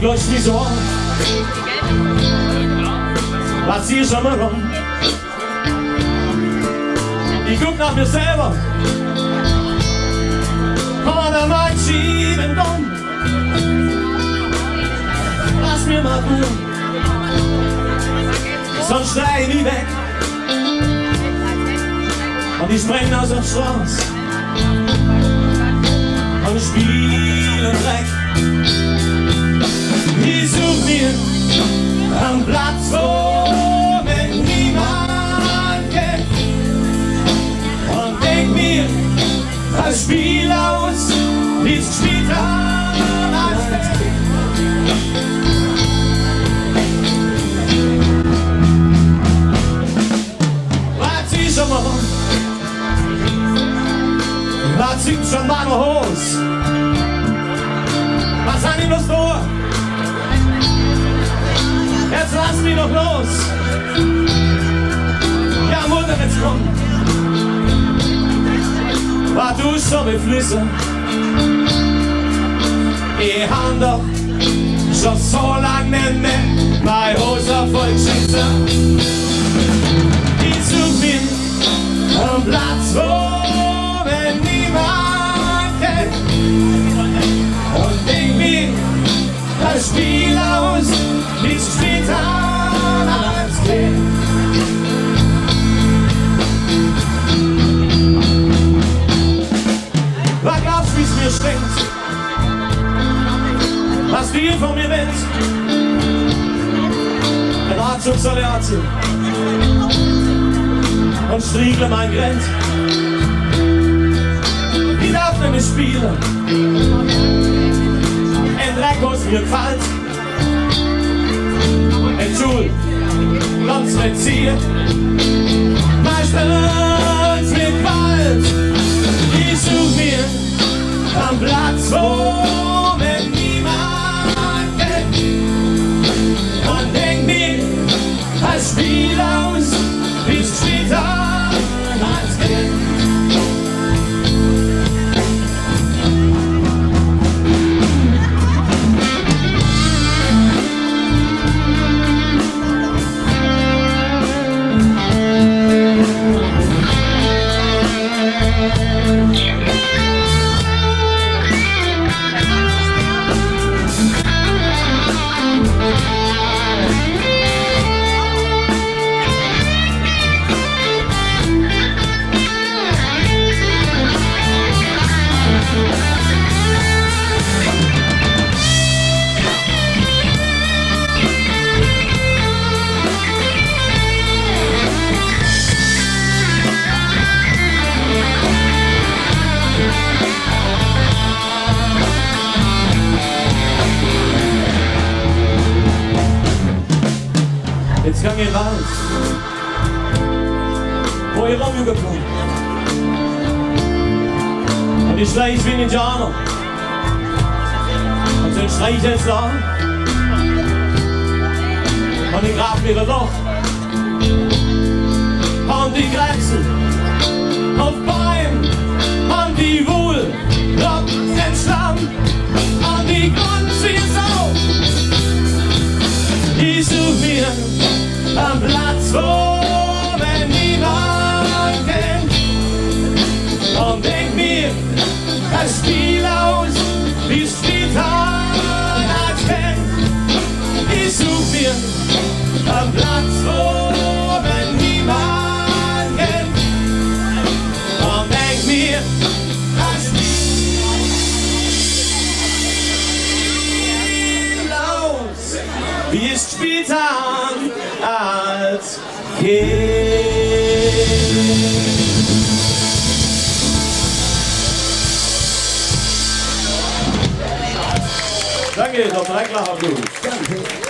löscht die Sorgen. Was zieh ich schon mal rum? Ich guck nach mir selber. Oder mein Schieben dumm. Lass mir mal Ruhe, sonst schrei ich nie weg. Und ich spreng aus der Straße und spiele Dreck. Ich such mir einen Platz, wo mich niemand kennt, und denk mir das Spiel aus, wie es gespielt hat als Band. Was ich schon mal, was singt schon meine Hose? Was haben die noch vor? Jetzt lass mich doch los. Ja, Mutter, jetzt komm. War du schon mit Flüsse? Ich hab doch schon so lang nicht mehr meine Hose voll geschissen. Ich such mir einen Platz, wo mich niemand kennt, und denk mir das Spiel aus, wie es gespielt hat als Kind. Was glaubst du, wie es mir stinkt? Was du von mir willst? Ein Arzug soll und striegle mein Grenz. Ich darf nämlich spielen, ein Dreck, was mir gefällt. Ein Schul, ganz nicht ziehen, meistens mit Gewalt. Ich such mir einen Platz, wo mich niemand kennt, und denk mir das Spiel aus, wie es gespielt hat als Kind. Jetzt gang ich raus, wo ich rumgekommen, und ich schrei wie ein Indianer, und dann schrei ich jetzt da, und ich grab mir ein Loch, und die Grenze auf Bein, und die Wohl, und den Schlamm, und die Grund ist auf. Ich such mir einen Platz, wo mich niemand kennt, und denk mir das Spiel aus, wie es gespielt hat als Band. Ich such mir einen Platz, wo mich niemand kennt, und denk mir das Spiel aus, wie es gespielt hat als Kind. Danke, Dr. Eichler, Applaus.